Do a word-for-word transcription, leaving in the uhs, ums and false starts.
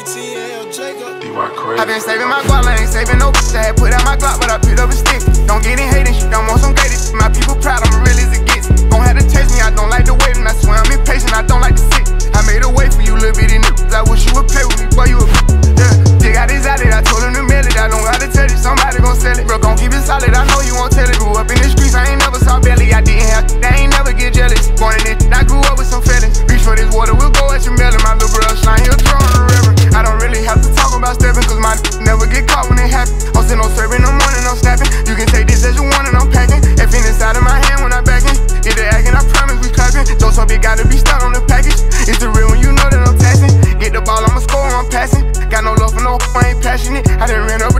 I been saving my guap, I ain't saving no bitch. I had put out my Glock, but I picked up a stick. Don't get in hating shit, don't want some gated shit. My people proud, I'm real as it gets. Gon' have to taste me, I don't like the waiting. I swear I'm impatient, I don't like to sit. I made a way for you, little bitty niggas. I wish you would play with me, boy, you a yeah. Dig out his outlet, I told him to mail it. I don't gotta tell you, somebody gon' sell it. Bro, gon' keep it solid, I know you won't tell it. Grew up in the streets, I ain't never saw belly. I didn't have, I ain't never get jealous. Born in it, I grew up with some feelings. Reach for this water, we'll go at your melon. My little bro slime, he'll throw on the river. I don't really have to talk about stepping, cause my never get caught when it happen. I'm still no serving, no morning, no snapping. You can take this as you want and I'm packing. F in inside of my hand when I'm backing. If they acting, I promise we clapping. Those hope it gotta be stuck on the package. It's the real when you know that I'm taxing. Get the ball, I'ma score, I'm passing. Got no love for no, I ain't passionate. I done ran up